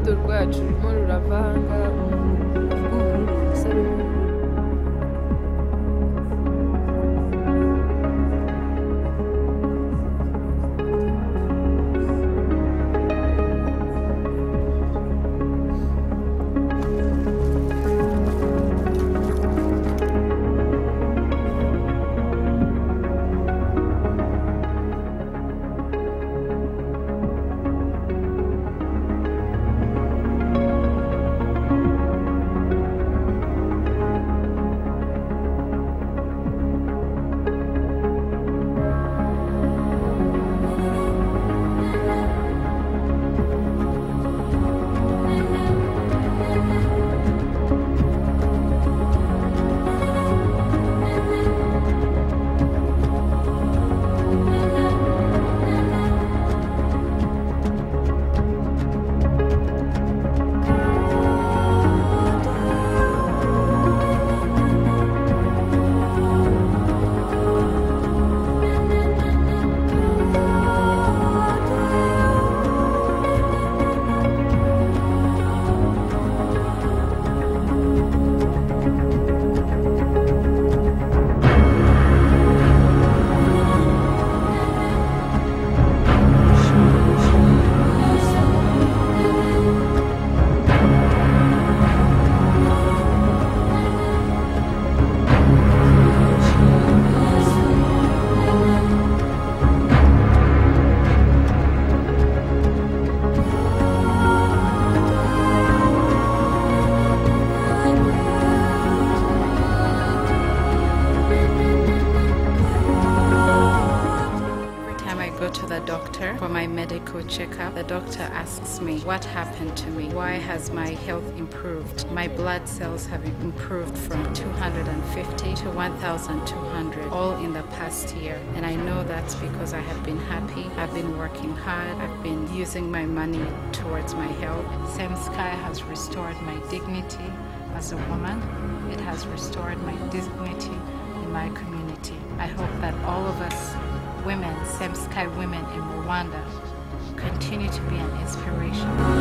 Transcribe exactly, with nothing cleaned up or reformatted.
urudodo rwacu rurimo ruravanga rw'ubururu rusa n'ubururu. To the doctor for my medical checkup, the doctor asks me what happened to me, why has my health improved. My blood cells have improved from two hundred fifty to one thousand two hundred, all in the past year, and I know that's because I have been happy, I've been working hard, I've been using my money towards my health. Semsky has restored my dignity as a woman. It has restored my dignity in my community. I hope that all of us women, Semsky women in Rwanda, continue to be an inspiration.